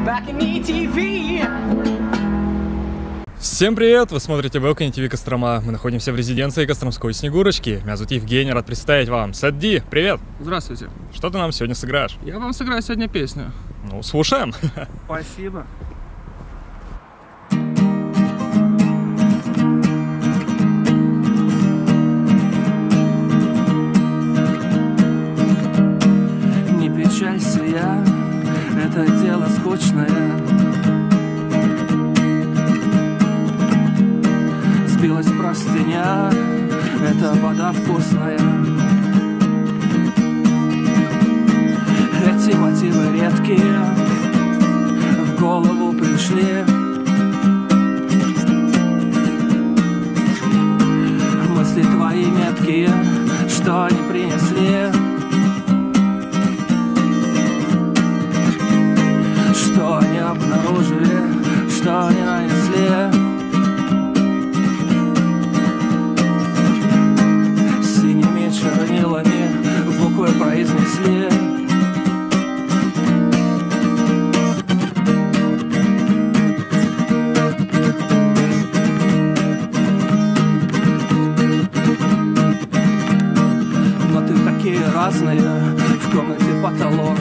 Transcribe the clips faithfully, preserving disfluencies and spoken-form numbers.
Всем привет! Вы смотрите Balcony ти ви Кострома. Мы находимся в резиденции Костромской Снегурочки. Меня зовут Евгений, рад представить вам Сэд Ди. Привет! Здравствуйте. Что ты нам сегодня сыграешь? Я вам сыграю сегодня песню. Ну, слушаем. Спасибо. Не печалься, я, это дело скучное. Сбилась простыня, это вода вкусная. Эти мотивы редкие в голову пришли. Мысли твои меткие, что они принесли, что они обнаружили, что они нанесли. Чернилами буквы произнесли. Но ты такие разные, в комнате потолок.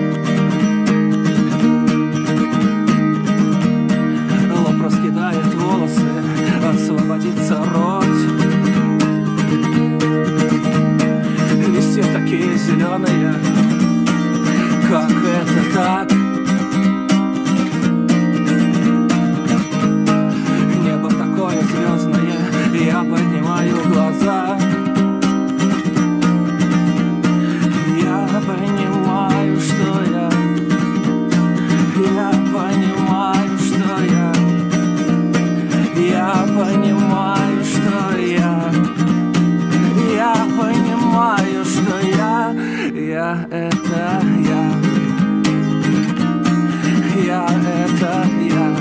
Лоб раскидает волосы, освободится рот. Все такие зеленые, как это так? Небо такое звездное, я поднимаю глаза. Я понимаю, что я, я понимаю, что я, я понимаю, что я, я понимаю, что я, я это я, я это я.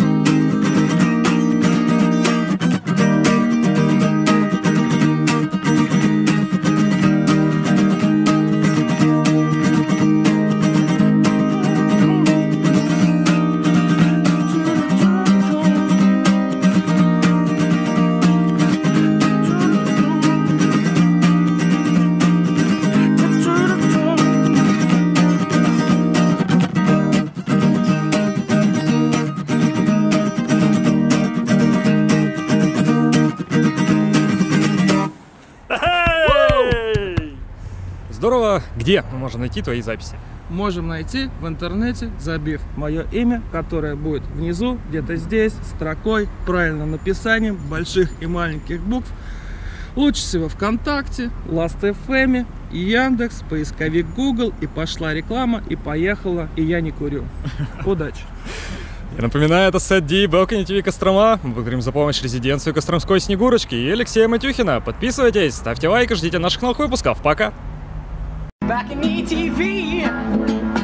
Здорово! Где мы можем найти твои записи? Можем найти в интернете, забив мое имя, которое будет внизу, где-то здесь, строкой, правильным написанием, больших и маленьких букв. Лучше всего ВКонтакте, Last эф эм, Яндекс, поисковик Google, и пошла реклама, и поехала, и я не курю. Удачи! Я напоминаю, это Сэд Ди, Balcony ти ви Кострома. Мы благодарим за помощь резиденцию Костромской Снегурочки и Алексея Матюхина. Подписывайтесь, ставьте лайк и ждите наших новых выпусков. Пока! Balcony ти ви.